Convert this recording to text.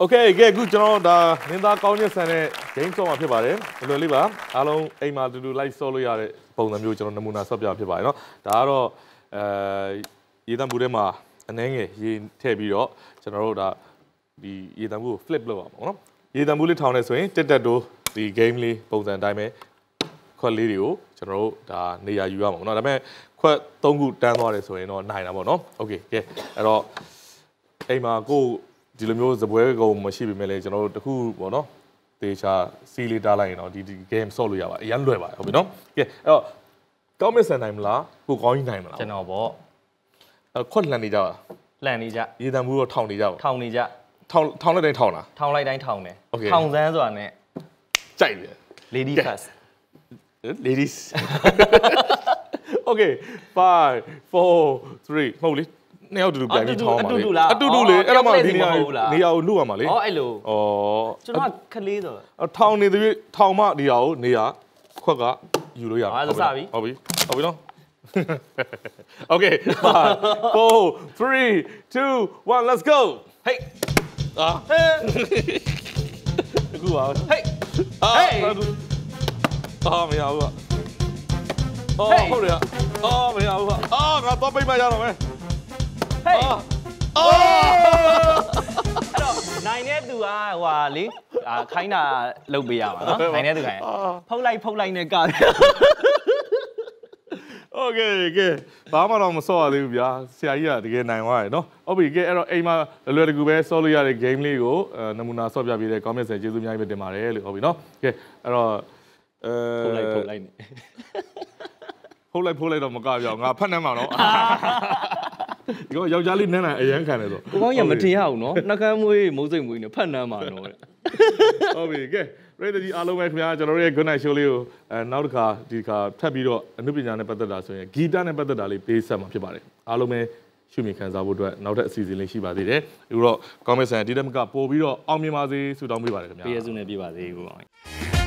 Okay ကဲအခုကျွန်တော်ဒါမင်းသားကောင်းညက်ဆန်တဲ့ game ဆော့မှာဖြစ်ပါတယ်ဘယ်လိုလေးပါအားလုံးအိမ်မှာတူတူ live ဆော့လို့ရတဲ့ပုံစံမျိုးကျွန်တော်နမူနာဆော့ပြဖြစ်ပါတယ်เนาะဒါကတော့ရေတံပူထဲမှာအနှဲငယ်ရေထည့်ပြီးတော့ကျွန်တော်တို့ဒါဒီရေတံပူကို flip လုပ်အောင်ပေါ့เนาะရေတံပူလေးထောင်နေဆိုရင်တက်တက်တိုးဒီ game လေးပုံစံအတိုင်းပဲခွက်လေးတွေကိုကျွန်တော်တို့ဒါနေရာယူရမှာပေါ့เนาะဒါပေမဲ့ခွက်3ခုတန်းသွားတယ်ဆိုရင်တော့နိုင်တာပေါ့เนาะ okay ကဲအဲ့တော့အိမ်မှာကိုဒီလိုမျိုးဇပွဲကုံမရှိပေမဲ့လည်းကျွန်တော်တို့တခုပေါ့နော်တေချာစီလေးတားလိုက်ရင်တော့ဒီ game ဆော့လို့ရပါတယ်အရင်လွယ်ပါတယ်ဟုတ်ပြီနော်ကဲအဲ့တော့ကောင်းမစံနိုင်မလားကိုကောင်းကြီးနိုင်မလားကျွန်တော်ပေါ့ခွက်လှန်နေကြပါလှန်နေကြရေတံမှုတော့ထောင်နေကြပါထောင်နေကြထောင်လိုက်တိုင်းထောင်လားထောင်လိုက်တိုင်းထောင်တယ်ထောင်စမ်းဆိုတာနဲ့ကြိုက်တယ် lady first ladies okay 5 4 3ဟုတ်လေနှစ်ယောက်တူတူပြန်ပြီးထောင်းပါလေအတူတူလေအဲ့တော့မှဒီနေရာကိုလုရမှာလေဩအဲ့လိုဩကျွန်တော်ခလေးဆိုထောင်းနေသေးထောင်းမှဒီနေရာကိုနေရာခွက်ကယူလို့ရပါဟုတ်ပြီဟုတ်ပြီနော် okay 5 4 3 2 1 let's go hey အခုပါ hey မရဘူးဟုတ်တယ်မရဘူးငါတော့ပိတ်မရတော့မယ်ဟေးအဲ့တော့နိုင်တဲ့သူကဟိုလေခိုင်းတာလုပ်ပေးရပါနော်နိုင်တဲ့သူခိုင်းဖုတ်လိုက်နဲ့က Okay ကဲဘာမှတော့မစော့ရသေးဘူးဗျာဆရာကြီးကတကယ်နိုင်သွားတယ်နော်ဟုတ်ပြီကဲအဲ့တော့အိမ်မှာလွယ်တကူပဲစော့လို့ရတဲ့ game လေးကိုနမူနာစော့ပြပေးတဲ့ comment ဆယ်ကျေးဇူးအများကြီးပဲတင်ပါတယ်လို့ဟုတ်ပြီနော်ကဲအဲ့တော့ဖုတ်လိုက်နဲ့ဖုတ်လိုက်တော့မကပြောငါဖတ်နှမ်းမှာနော်ဒီကောယောက်ျားလေးနန်းနိုင်အရန်ခံတယ်ဆိုကိုကောင်းရမတင်ရအောင်နော်နှကမ်းမွေးမိုးစိတ်မွေးနဲ့ဖတ်နှမ်းမှာနော်ဟုတ်ပြီကဲပရိသတ်ကြီးအားလုံးပဲခင်ဗျာကျွန်တော်တို့ရဲ့ good night show လေးကိုနောက်တစ်ခါဒီခါထပ်ပြီးတော့အနုပညာနဲ့ပတ်သက်တာဆိုရင်ဂီတနဲ့ပတ်သက်တာလေးပေးဆက်မှာဖြစ်ပါတယ်အားလုံးပဲရှုမြင်ခံစားဖို့အတွက်နောက်ထပ်အစီအစဉ်လေးရှိပါသေးတယ်အခုတော့ comment ဆန်ဒီတက်မကပို့ပြီးတော့အောင်မြင်ပါစေဆုတောင်းပေးပါတယ်ခင်ဗျာပေးရစုနဲ့ပြပါစေကိုကောင်း